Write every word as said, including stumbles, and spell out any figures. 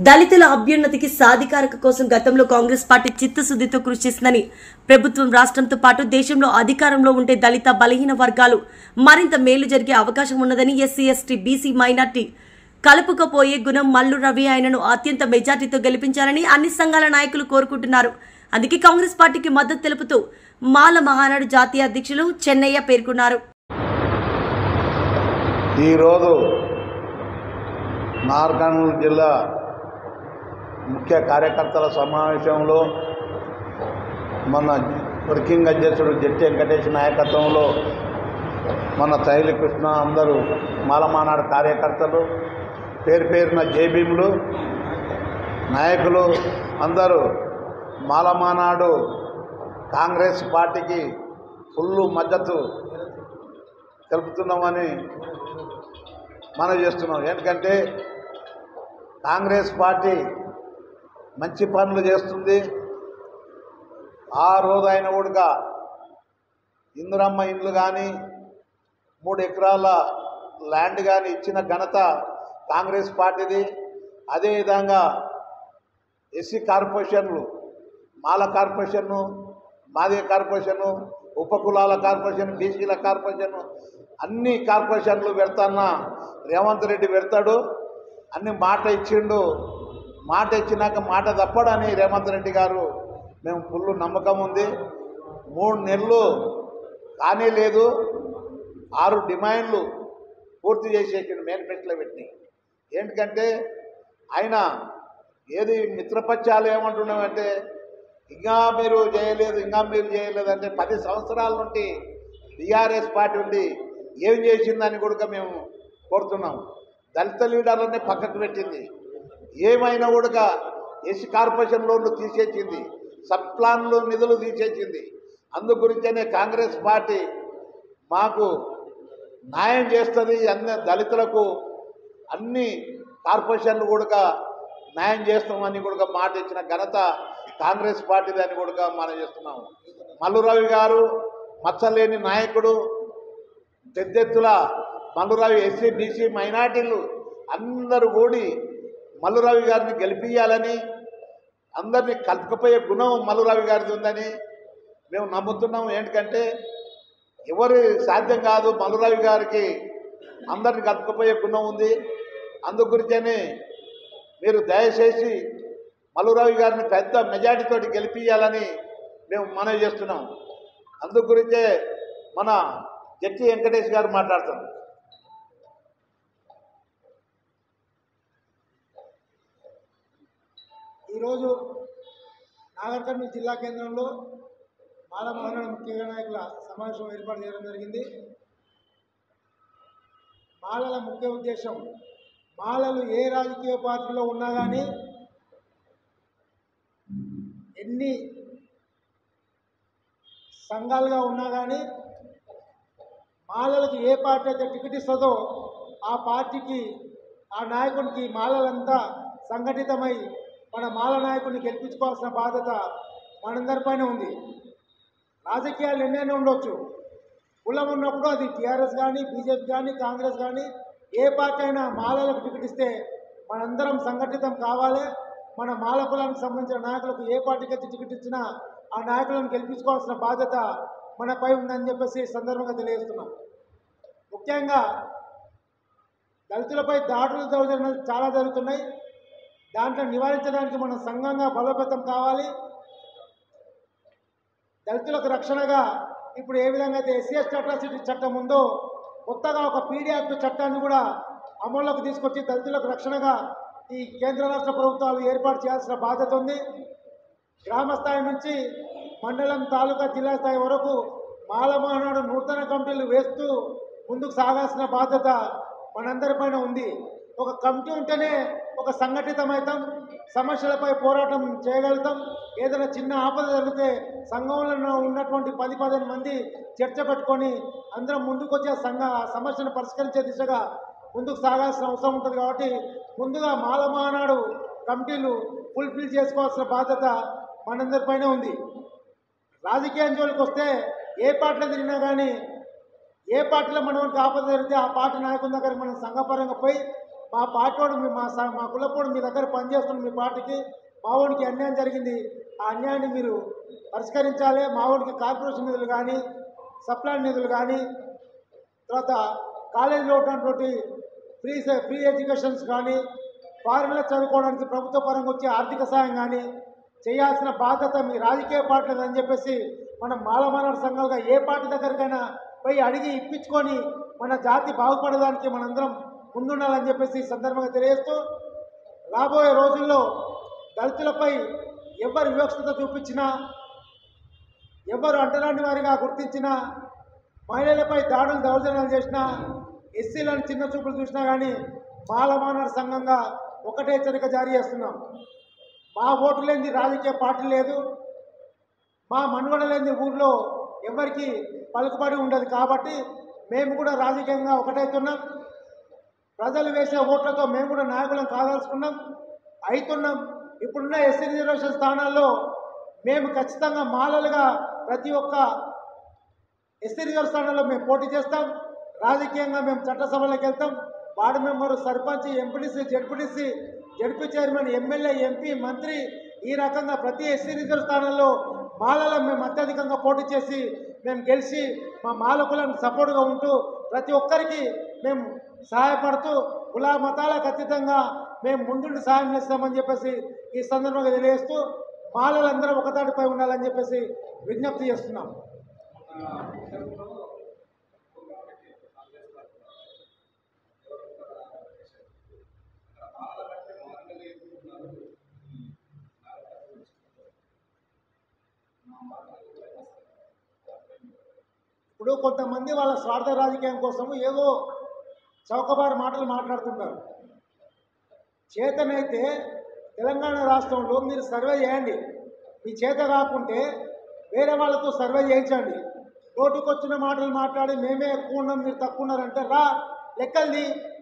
దళితుల అభ్యున్నతికి సాధికారక కోసం గతంలో కాంగ్రెస్ పార్టీ చిత్తశుద్ధితో కృషి చేసిందని, ప్రభుత్వం రాష్ట్రంతో పాటు దేశంలో అధికారంలో ఉంటే దళిత బలహీన వర్గాలు మరింత మేలు జరిగే అవకాశం ఉన్నదని ఎస్సీ ఎస్టీ బీసీ మైనార్టీ కలుపుకపోయే గుణం మల్లు రవి ఆయనను అత్యంత మెజార్టీతో గెలిపించాలని అన్ని సంఘాల నాయకులు కోరుకుంటున్నారు. అందుకే కాంగ్రెస్ పార్టీకి మద్దతు తెలుపుతూ మాల మహానాడు జాతీయ అధ్యక్షులు చెన్నయ్య పేర్కొన్నారు. ఈరోజు నార్కర్నూలు జిల్లా ముఖ్య కార్యకర్తల సమావేశంలో మన వర్కింగ్ అధ్యక్షుడు జట్టి వెంకటేష్ నాయకత్వంలో మన తైలి కృష్ణ అందరూ మాలమానాడు కార్యకర్తలు పేరు పేరున జేబీములు నాయకులు అందరూ మాలమానాడు కాంగ్రెస్ పార్టీకి ఫుల్ మద్దతు తెలుపుతున్నామని మనం చేస్తున్నాం. ఎందుకంటే కాంగ్రెస్ పార్టీ మంచి పనులు చేస్తుంది. ఆ రోజు అయిన కూడా ఇందిరమ్మ ఇండ్లు కానీ మూడు ఎకరాల ల్యాండ్ కానీ ఇచ్చిన ఘనత కాంగ్రెస్ పార్టీది. అదేవిధంగా ఎస్సీ కార్పొరేషన్లు, మాల కార్పొరేషను, మాదిగ కార్పొరేషను, ఉపకులాల కార్పొరేషన్, బీసీల కార్పొరేషను, అన్ని కార్పొరేషన్లు పెడతాన్న రేవంత్ రెడ్డి పెడతాడు. అన్ని మాట ఇచ్చిండు. మాట ఇచ్చినాక మాట తప్పడని రేవంత్ రెడ్డి గారు మేము ఫుల్ నమ్మకం ఉంది. మూడు నెలలు కానీ లేదు, ఆరు డిమాండ్లు పూర్తి చేసేసిండు మేనిఫెస్టోలో పెట్టి. ఏంటంటే ఆయన ఏది మిత్రపక్షాలు ఏమంటున్నామంటే ఇంకా మీరు చేయలేదు, ఇంకా మీరు చేయలేదంటే పది సంవత్సరాల నుండి టీఆర్ఎస్ పార్టీ ఉండి ఏం చేసిందని కూడా మేము కోరుతున్నాం. దళిత లీడర్లనే పక్కకు పెట్టింది. ఏమైనా కూడా ఎస్సీ కార్పొరేషన్ లోన్లు తీసేసింది, సబ్ ప్లాన్లు నిధులు తీసేసింది. అందు గురించనే కాంగ్రెస్ పార్టీ మాకు న్యాయం చేస్తుంది. అన్ని దళితులకు అన్ని కార్పొరేషన్లు కూడా న్యాయం చేస్తామని కూడా మాట ఇచ్చిన ఘనత కాంగ్రెస్ పార్టీది అని కూడా మనం చేస్తున్నాము. మల్లురవి గారు మచ్చలేని నాయకుడు. పెద్దెత్తుల మల్లురవి ఎస్సీ బీసీ మైనార్టీలు అందరూ కూడి మల్లురవి గారిని గెలిపించాలని, అందరినీ కలుపుకపోయే గుణం మల్లురవి గారిది ఉందని మేము నమ్ముతున్నాము. ఏంటంటే ఎవరు సాధ్యం కాదు, మల్లురవి గారికి అందరిని కలుపుకపోయే గుణం ఉంది. అందు గురించనే మీరు దయచేసి మల్లురవి గారిని పెద్ద మెజార్టీతో గెలిపించాలని మేము మనవి చేస్తున్నాం. అందు గురించే మన జట్టి వెంకటేష్ గారు మాట్లాడుతున్నారు. ఈరోజు నాగర్ కర్నూలు జిల్లా కేంద్రంలో మాల మహానాడు ముఖ్య నాయకుల సమావేశం ఏర్పాటు చేయడం జరిగింది. మాలల ముఖ్య ఉద్దేశం, మాలలు ఏ రాజకీయ పార్టీలో ఉన్నా కానీ, ఎన్ని సంఘాలుగా ఉన్నా కానీ, మాలలకు ఏ పార్టీ అయితే టికెట్ ఇస్తుందో ఆ పార్టీకి, ఆ నాయకునికి మాలలంతా సంఘటితమై మన మాల నాయకుడిని గెలిపించుకోవాల్సిన బాధ్యత మనందరిపైన ఉంది. రాజకీయాలు ఎన్నైనా ఉండొచ్చు. కులం ఉన్నప్పుడు అది టీఆర్ఎస్ కానీ, బీజేపీ కానీ, కాంగ్రెస్ కానీ, ఏ పార్టీ అయినా మాలలకు టికెట్ ఇస్తే మనందరం సంఘటితం కావాలి. మన మాల కులానికి సంబంధించిన నాయకులకు ఏ పార్టీకి అయితే టికెట్ ఇచ్చినా ఆ నాయకులను గెలిపించుకోవాల్సిన బాధ్యత మనపై ఉందని చెప్పేసి సందర్భంగా తెలియజేస్తున్నాం. ముఖ్యంగా దళితులపై దాడులు దౌర్జన్యాలు చాలా జరుగుతున్నాయి. దాంట్లో నివారించడానికి మనం సంఘంగా బలోపేతం కావాలి. దళితులకు రక్షణగా ఇప్పుడు ఏ విధంగా అయితే ఎస్సీ ఎస్టీ అట్రాసిటీ చట్టం ఉందో, కొత్తగా ఒక పీడీ యాక్ట్ చట్టాన్ని కూడా అమల్లోకి తీసుకొచ్చి దళితులకు రక్షణగా ఈ కేంద్ర రాష్ట్ర ప్రభుత్వాలు ఏర్పాటు చేయాల్సిన బాధ్యత ఉంది. గ్రామ స్థాయి నుంచి మండలం, తాలూకా, జిల్లా స్థాయి వరకు మాల మహానాడు నూతన కమిటీలు వేస్తూ ముందుకు సాగాల్సిన బాధ్యత మనందరిపైన ఉంది. ఒక కమిటీ ఉంటేనే ఒక సంఘటితమవుతాం, సమస్యలపై పోరాటం చేయగలుగుతాం. ఏదైనా చిన్న ఆపద జరిగితే సంఘంలో ఉన్నటువంటి పది పదిహేను మంది చర్చ పెట్టుకొని అందరం ముందుకు వచ్చే సంఘ సమస్యను పరిష్కరించే దిశగా ముందుకు సాగాల్సిన అవసరం ఉంటుంది. కాబట్టి ముందుగా మాల మహానాడు కమిటీలు ఫుల్ఫిల్ చేసుకోవాల్సిన బాధ్యత మనందరిపైన ఉంది. రాజకీయం జోలికి వస్తే ఏ పార్టీలో తిరిగినా కానీ, ఏ పార్టీలో మనకి ఆపద జరిగితే ఆ పార్టీ నాయకుల దగ్గర మనం సంఘపరంగా పోయి మా పార్టీవాడు మీ మా స- మా కులపోడు మీ దగ్గర పనిచేస్తున్న మీ పార్టీకి మా వాడికి అన్యాయం జరిగింది, ఆ అన్యాయాన్ని మీరు పరిష్కరించాలి. మా వాడికి కార్పొరేషన్ నిధులు కానీ సప్లాన్ నిధులు కానీ తర్వాత కాలేజీలో ఉన్నటువంటి ఫ్రీ ఫ్రీ ఎడ్యుకేషన్స్ కానీ ఫారిన్లో చదువుకోవడానికి ప్రభుత్వ పరంగా వచ్చే ఆర్థిక సాయం కానీ చేయాల్సిన బాధ్యత మీ రాజకీయ పార్టీలు అని చెప్పేసి మనం మాలమానవ సంఘాలుగా ఏ పార్టీ దగ్గరికైనా పోయి అడిగి ఇప్పించుకొని మన జాతి బాగుపడడానికి మనందరం ముందుండాలని చెప్పేసి ఈ సందర్భంగా తెలియజేస్తూ రాబోయే రోజుల్లో దళితులపై ఎవరు వివక్షత చూపించినా ఎవరు అంటరాని వారిగా గుర్తించినా మహిళలపై దాడులు దౌర్జన్యాలు చేసినా ఎస్సీలను చిన్న చూపులు చూసినా కానీ మాలమానవ సంఘంగా ఒకటే హెచ్చరిక జారీ చేస్తున్నాం. మా ఓటు లేని రాజకీయ పార్టీ లేదు, మా మనుగడ లేని ఊర్లో ఎవరికి పలుకుబడి ఉండదు. కాబట్టి మేము కూడా రాజకీయంగా ఒకటైతున్నాం. ప్రజలు వేసే ఓట్లతో మేము కూడా నాయకులను కాదాల్చుకున్నాం అవుతున్నాం. ఇప్పుడున్న ఎస్సీ రిజర్వేషన్ స్థానాల్లో మేము ఖచ్చితంగా మాలలుగా ప్రతి ఒక్క ఎస్సీ రిజర్వ్ స్థానాల్లో మేము పోటీ చేస్తాం. రాజకీయంగా మేము చట్టసభలకు వెళ్తాం. Ward member, sarpanch, MPTC, ZPTC, ZP chairman, MLA, MP, మంత్రి ఈ రకంగా ప్రతి ఎస్సీ రిజర్వ్ స్థానంలో మాలలో మేము అత్యధికంగా పోటీ చేసి మేము గెలిచి మా మాలకులను సపోర్ట్గా ఉంటూ ప్రతి ఒక్కరికి మేము సహాయపడుతూ కుల మతాలకు అతీతంగా మేము ముందుండి సహాయం చేస్తామని చెప్పేసి ఈ సందర్భంగా తెలియజేస్తూ మాలలందరం ఒకతాటిపై ఉండాలని చెప్పేసి విజ్ఞప్తి చేస్తున్నాం. ఇప్పుడు కొంతమంది వాళ్ళ స్వార్థ రాజకీయం కోసం ఏదో చౌకబారు మాటలు మాట్లాడుతుంటారు. చేతనైతే తెలంగాణ రాష్ట్రంలో మీరు సర్వే చేయండి. మీ చేత కాకుంటే వేరే వాళ్ళతో సర్వే చేయించండి. నోటికొచ్చిన మాటలు మాట్లాడి మేమే ఎక్కువ ఉన్నాం మీరు తక్కువ ఉన్నారంటే రా లెక్కల్ది